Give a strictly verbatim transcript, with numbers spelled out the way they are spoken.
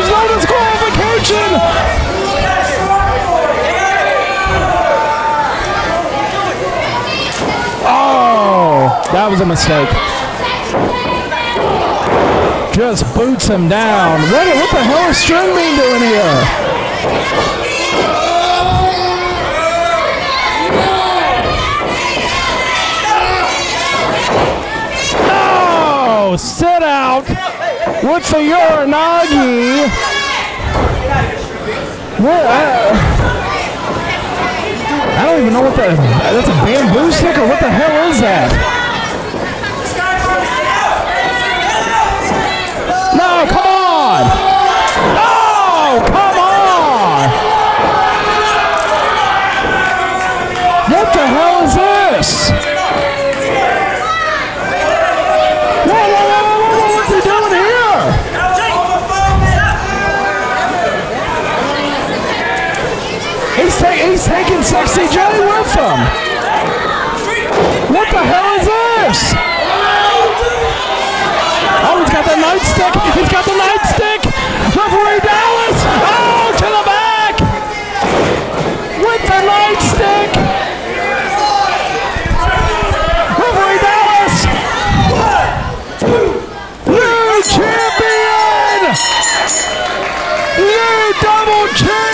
There's no disqualification. Oh, that was a mistake. Just boots him down. What, what the hell is String Bean doing here? Oh, sit out with the Uranagi. What? I, I don't even know what that. That's a bamboo stick or what the hell is that? No, come on! Oh, come on! What the hell is this? Whoa, whoa, whoa, whoa, whoa, what's he doing here? He's, ta he's taking Sexy Joe with him. What the hell is this? Oh, he's got the nightstick. He's got the nightstick. Referee Dallas. Oh, to the back. With the nightstick. Referee Dallas. New champion. New double champion.